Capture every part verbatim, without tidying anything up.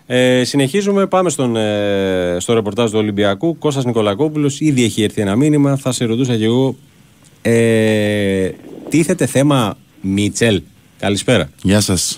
Ε, συνεχίζουμε, πάμε στον, ε, στο ρεπορτάζ του Ολυμπιακού. Κώστας Νικολακόπουλος, ήδη έχει έρθει ένα μήνυμα. Θα σε ρωτούσα κι εγώ. Ε, τίθεται θέμα Μίτσελ. Καλησπέρα. Γεια σας.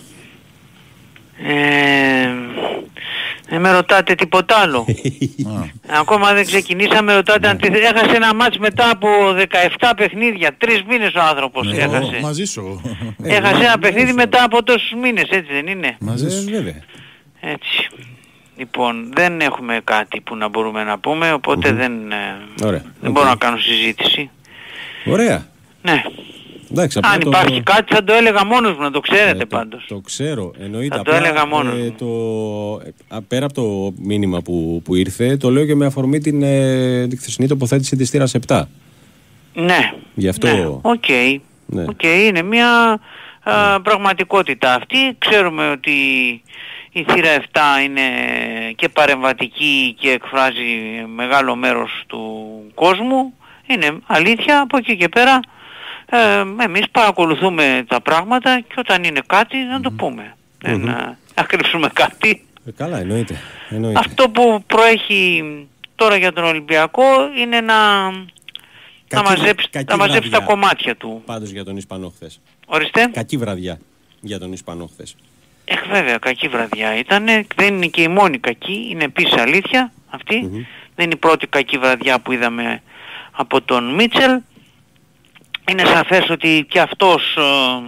Ε, δεν με ρωτάτε τίποτα άλλο. Ακόμα δεν ξεκινήσαμε, ρωτάτε αν έχασε ένα μάτς μετά από δεκαεπτά παιχνίδια. Τρεις μήνες ο άνθρωπος ναι, έχασε. Μαζί σου. Έχασε ένα παιχνίδι μετά από τόσους μήνες, έτσι δεν είναι? Μαζί σου. Βέβαια. Έτσι. Λοιπόν, δεν έχουμε κάτι που να μπορούμε να πούμε, οπότε mm-hmm. δεν, Ωραία. δεν Okay. μπορώ να κάνω συζήτηση. Ωραία. Ναι. Εντάξει, αν το... υπάρχει κάτι θα το έλεγα μόνος μου, να το ξέρετε ε, πάντως. Το, το ξέρω, εννοείται. Θα το έλεγα μόνος ε, μου. Το, ε, πέρα από το μήνυμα που, που ήρθε, το λέω και με αφορμή την, ε, την χθεσινή τοποθέτηση της θύρας επτά. Ναι. Γι' αυτό... Ναι. Οκ. Okay. Ναι. Okay. Είναι μια α, ναι. πραγματικότητα αυτή. Ξέρουμε ότι η θύρα επτά είναι και παρεμβατική και εκφράζει μεγάλο μέρος του κόσμου. Είναι αλήθεια, από εκεί και πέρα ε, εμείς παρακολουθούμε τα πράγματα και όταν είναι κάτι να το πούμε. Mm-hmm. Δεν να κρύψουμε κάτι. Ε, καλά, εννοείται. εννοείται. Αυτό που προέχει τώρα για τον Ολυμπιακό είναι να, κακή, να μαζέψει, να μαζέψει τα κομμάτια του. Πάντως για τον Ισπανό χθες. Ορίστε. Κακή βραδιά για τον Ισπανό χθες. Εχ, βέβαια, κακή βραδιά ήταν. Δεν είναι και η μόνη κακή. Είναι επίσης αλήθεια αυτή. Mm-hmm. Δεν είναι η πρώτη κακή βραδιά που είδαμε από τον Μίτσελ. Είναι σαφές ότι και αυτός ε,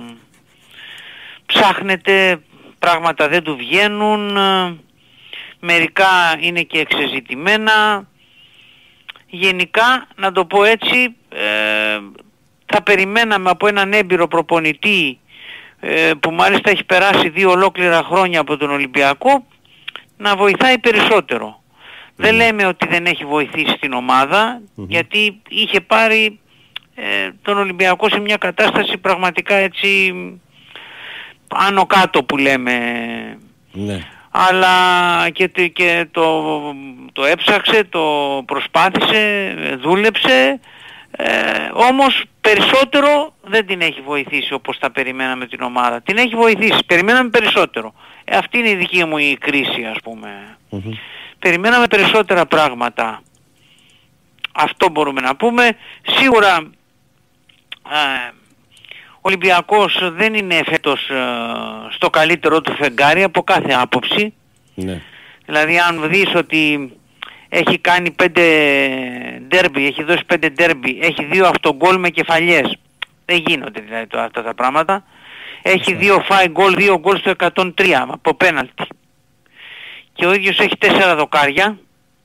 ψάχνεται, πράγματα δεν του βγαίνουν, ε, μερικά είναι και εξεζητημένα. Γενικά, να το πω έτσι, ε, θα περιμέναμε από έναν έμπειρο προπονητή ε, που μάλιστα έχει περάσει δύο ολόκληρα χρόνια από τον Ολυμπιακό να βοηθάει περισσότερο. Mm-hmm. Δεν λέμε ότι δεν έχει βοηθήσει την ομάδα, mm-hmm. γιατί είχε πάρει ε, τον Ολυμπιακό σε μια κατάσταση πραγματικά έτσι άνω κάτω που λέμε. Ναι. Αλλά και, και το, το έψαξε, το προσπάθησε, δούλεψε, ε, όμως περισσότερο δεν την έχει βοηθήσει όπως τα περιμέναμε την ομάδα. Την έχει βοηθήσει, περιμέναμε περισσότερο. Ε, αυτή είναι η δική μου η κρίση, ας πούμε. Mm-hmm. Περιμέναμε περισσότερα πράγματα. Αυτό μπορούμε να πούμε. Σίγουρα ε, ο Ολυμπιακός δεν είναι φέτος ε, στο καλύτερο του φεγγάρι από κάθε άποψη. Ναι. Δηλαδή αν δεις ότι έχει κάνει πέντε ντέρμπι, έχει δώσει πέντε ντέρμπι, έχει δύο αυτογκόλ με κεφαλιές. Δεν γίνονται δηλαδή το, αυτά τα πράγματα. Έχει δύο φάει γκολ, δύο γκολ στο εκατόν τρία από πέναλτι. Και ο ίδιος έχει τέσσερα δοκάρια.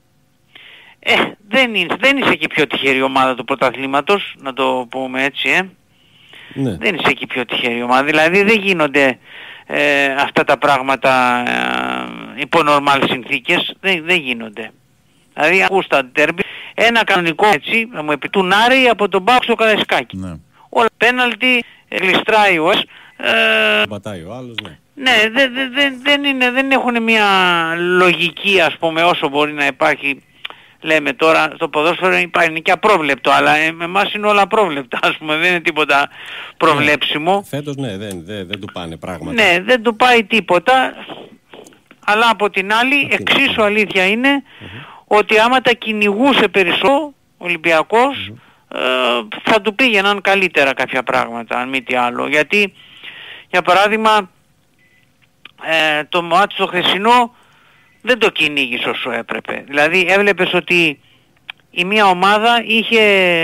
Ε, δεν, είναι, δεν είσαι και πιο τυχερή ομάδα του πρωταθλήματος, να το πούμε έτσι, ε. Ναι. Δεν είσαι και πιο τυχερή ομάδα. Δηλαδή δεν γίνονται ε, αυτά τα πράγματα ε, υπό νορμάλ συνθήκες. Δεν, δεν γίνονται. Δηλαδή ακούς τα ντέρμπι, ένα κανονικό έτσι, να μου επιτούν Άρη από τον Μπάουκ στο Καραϊσκάκι. Ναι. Όλα πέναλτι, γλιστράει ο ένας. Ε, Πατάει ο άλλος, ναι. Ναι, δεν δε, δε, δεν, είναι, δεν έχουν μια λογική, ας πούμε, όσο μπορεί να υπάρχει. Λέμε τώρα στο ποδόσφαιρο υπάρχει και απρόβλεπτο, αλλά με εμάς είναι όλα απρόβλεπτα, ας πούμε, δεν είναι τίποτα προβλέψιμο. Ναι, φέτος ναι, δεν, δεν, δεν του πάνε πράγματα. Ναι, δεν του πάει τίποτα, αλλά από την άλλη αυτή εξίσου είναι. Αλήθεια είναι mm-hmm. ότι άμα τα κυνηγούσε περισσότερο ο Ολυμπιακός mm-hmm. ε, θα του πήγαιναν καλύτερα κάποια πράγματα, αν μη τι άλλο. Γιατί, για παράδειγμα, ε, το μάτι στο χθεσινό δεν το κυνήγησε όσο έπρεπε. Δηλαδή έβλεπες ότι η μία ομάδα είχε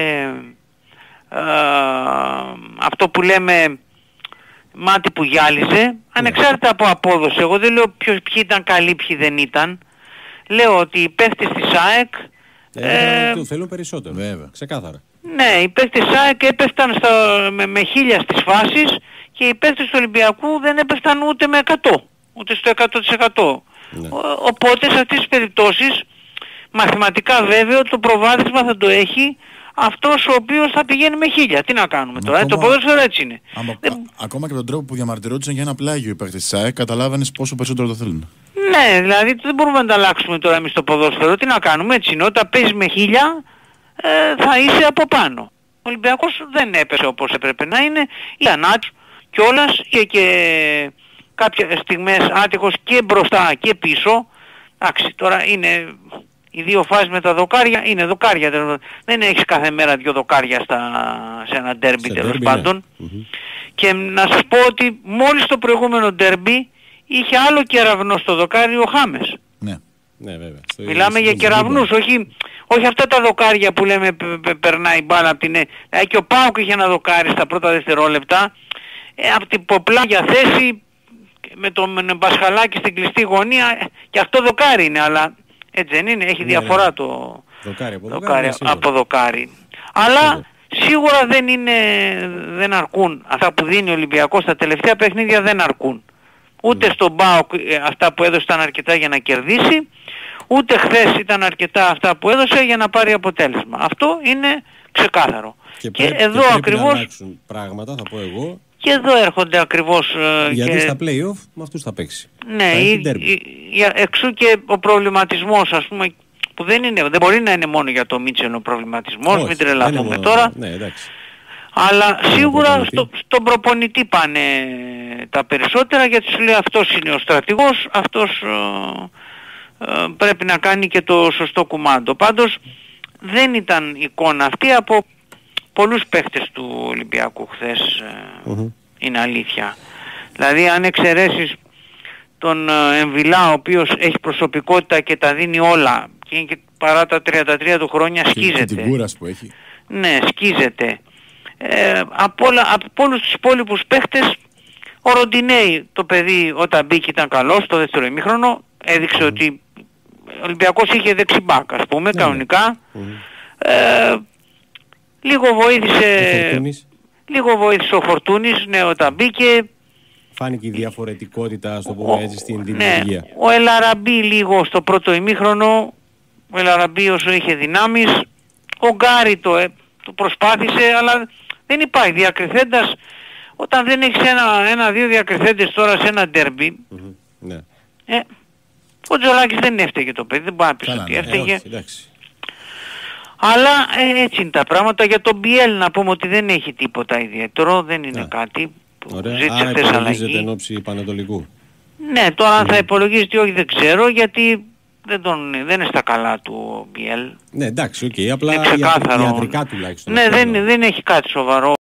ε, αυτό που λέμε μάτι που γυάλιζε, ανεξάρτητα από απόδοση. Εγώ δεν λέω ποιος, ποιοι ήταν καλοί, ποιοι δεν ήταν. Λέω ότι οι παίχτες της ΑΕΚ ε, ε, θέλουν περισσότερο, βέβαια, ξεκάθαρα. Ναι, οι παίχτες της ΑΕΚ έπεφταν στο, με, με χίλια στις φάσεις και οι παίχτες του Ολυμπιακού δεν έπεφταν ούτε με εκατό, ούτε στο εκατό τοις εκατό. Ναι. Ο, οπότε σε αυτές τις περιπτώσεις μαθηματικά βέβαια το προβάδισμα θα το έχει αυτός ο οποίος θα πηγαίνει με χίλια. Τι να κάνουμε τώρα, ακόμα, το ποδόσφαιρο έτσι είναι. Άμα, Δεν... α, ακόμα και τον τρόπο που διαμαρτυρόντουσαν για ένα πλάγιο οι παίκτες της ΑΕΚ, καταλάβαινες πόσο περισσότερο το θέλουν. Ναι, δηλαδή δεν μπορούμε να τα αλλάξουμε τώρα εμείς το ποδόσφαιρο. Τι να κάνουμε, έτσι είναι. Όταν παίζεις με χίλια ε, θα είσαι από πάνω. Ο Ολυμπιακός δεν έπεσε όπως έπρεπε να είναι. Ήταν άτυπος κιόλας και, και κάποιες στιγμές άτυχος και μπροστά και πίσω. Εντάξει, τώρα είναι οι δύο φάσεις με τα δοκάρια, είναι δοκάρια. Δεν έχεις κάθε μέρα δύο δοκάρια στα, σε ένα ντέρμπι τέλος πάντων. Ναι. Και να σας πω ότι μόλις το προηγούμενο ντέρμπι είχε άλλο κεραυνό στο δοκάρι ο Χάμες. Ναι. Ναι, βέβαια. Μιλάμε για κεραυνούς, όχι, όχι αυτά τα δοκάρια που λέμε πε, πε, περνάει μπάλα από την... Δηλαδή και ο Πάοκ είχε ένα δοκάρι στα πρώτα δευτερόλεπτα, ε, από την ποπλάγια θέση, με τον Μπασχαλάκη στην κλειστή γωνία, και αυτό δοκάρι είναι, αλλά έτσι δεν είναι, έχει ναι, διαφορά ναι. το δοκάρι από δοκάρι. δοκάρι, από δοκάρι. Αλλά σίγουρα. σίγουρα δεν είναι, δεν αρκούν. Αυτά που δίνει ο Ολυμπιακός στα τελευταία παιχνίδια δεν αρκούν. Ούτε mm. στον ΠΑΟΚ αυτά που έδωσε ήταν αρκετά για να κερδίσει, ούτε χθες ήταν αρκετά αυτά που έδωσε για να πάρει αποτέλεσμα. Αυτό είναι ξεκάθαρο. Και, και πρέπει, εδώ και ακριβώς... να αλλάξουν πράγματα, θα πω εγώ. Και εδώ έρχονται ακριβώς... Γιατί και... στα play-off με αυτούς θα παίξει. Ναι, η, η, η, εξού και ο προβληματισμός, ας πούμε, που δεν, είναι, δεν μπορεί να είναι μόνο για το Μίτσελ ο προβληματισμός, όχι, μην τρελαθούμε τώρα. Ναι, εντάξει. Αλλά σίγουρα στο, στον προπονητή πάνε τα περισσότερα, γιατί σου λέει αυτός είναι ο στρατηγός, αυτός ε, ε, πρέπει να κάνει και το σωστό κουμάντο. Πάντως δεν ήταν εικόνα αυτή από πολλούς παίχτες του Ολυμπιακού χθες, ε, mm-hmm. είναι αλήθεια. Δηλαδή αν εξαιρέσεις τον ε, Εμβιλά, ο οποίος έχει προσωπικότητα και τα δίνει όλα, και, και παρά τα τριάντα τρία του χρόνια σκίζεται. Και την κούραση που έχει. Ναι, σκίζεται. Ε, από, όλα, από όλους τους υπόλοιπους παίχτες, ο Ροντινέι, το παιδί όταν μπήκε ήταν καλός στο δεύτερο ημίχρονο, έδειξε mm. ότι ο Ολυμπιακός είχε δεξιμπάκ, ας πούμε, mm. κανονικά. Mm. Ε, λίγο βοήθησε λίγο βοήθησε ο Φορτούνης, ναι, όταν μπήκε. Φάνηκε η διαφορετικότητα, στο πούμε έτσι, στην δημιουργία. Ναι, ο Ελαραμπή λίγο στο πρώτο ημίχρονο, ο Ελαραμπή όσο είχε δυνάμεις, ο Γκάρι το, ε, το προσπάθησε, αλλά δεν υπάρχει διακριθέντας. Όταν δεν έχεις ένα, ένα-δύο διακριθέντες τώρα σε ένα ντέρμπι, mm-hmm, ναι. ε, ο Τζολάκης δεν έφταιγε το παιδί, δεν μπορεί να πεις ότι ναι, έφταιγε. Ε, όχι, εντάξει. Αλλά ε, έτσι είναι τα πράγματα. Για τον Μπιέλ να πούμε ότι δεν έχει τίποτα ιδιαίτερο, δεν είναι ναι. κάτι που ωραία. ζήτησε Άρα χθες υπολογίζεται εν ώψη Πανατολικού. Ναι, τώρα αν mm. θα υπολογίζεται όχι δεν ξέρω, γιατί δεν, τον, δεν είναι στα καλά του ο Μπιέλ. Ναι, εντάξει, οκ, okay. απλά ιατρικά τουλάχιστον. Ναι, δεν, δεν έχει κάτι σοβαρό.